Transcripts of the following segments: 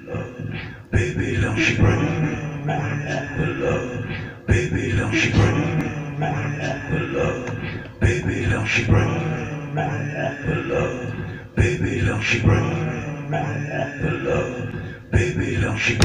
Baby, don't you bring the love. Baby, don't you bring the love. Baby, don't you bring the love. Baby, don't you bring the love. Baby, don't you.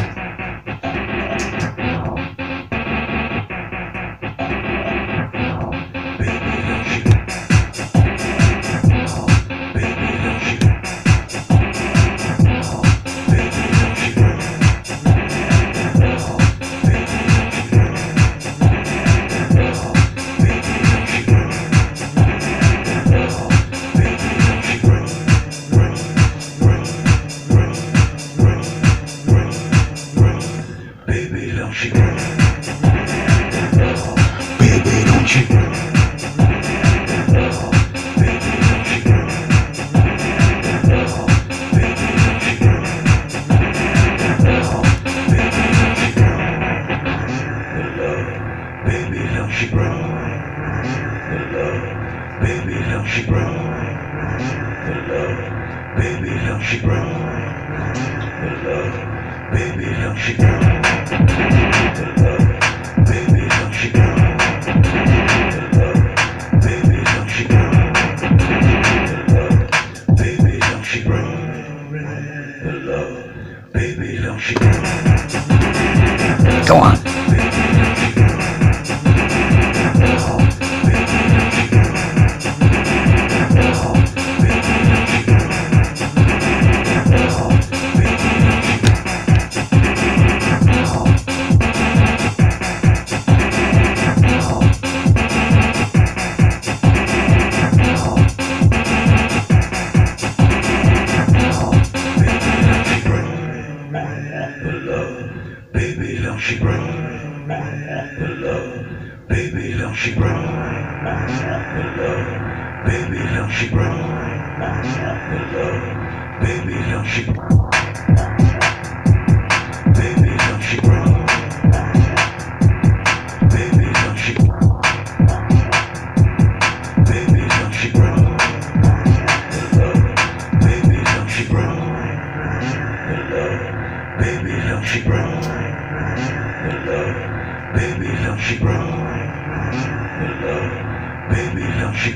Go on. Baby, don't she bring the love? Baby, don't she bring the love? Baby, don't she bring the love? Baby, don't she? Baby, don't she bring? Baby, don't she? Baby, don't she bring the love? Baby, don't she bring the love? Baby, don't she bring the love? Baby, don't she bring the love? Baby, don't she?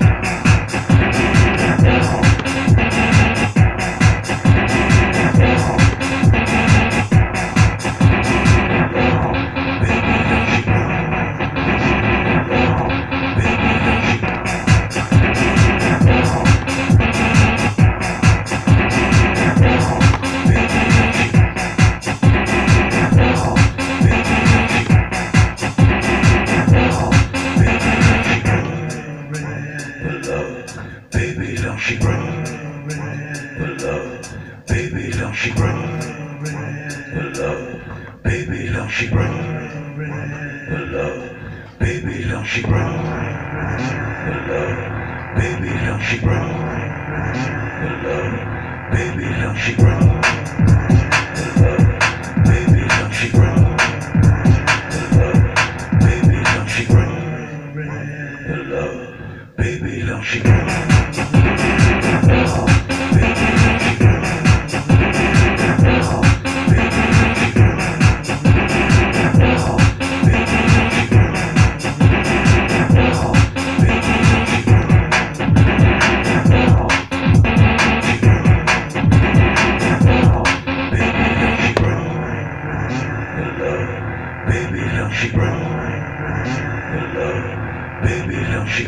Baby, don't she bring the love? Baby, don't she bring the love? Baby, don't she bring the love? Baby, don't she bring the love? Baby, don't she bring the love? Baby, don't she bring the love? Baby, don't she bring the love? Baby, don't she bring the love? Baby, don't she bring? Baby, don't she bring the love? Baby, don't she?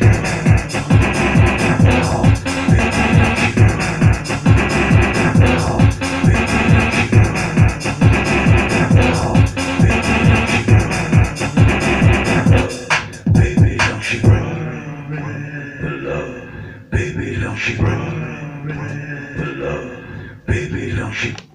Baby, don't she bring the love? Baby, don't she bring the love? Baby, don't she?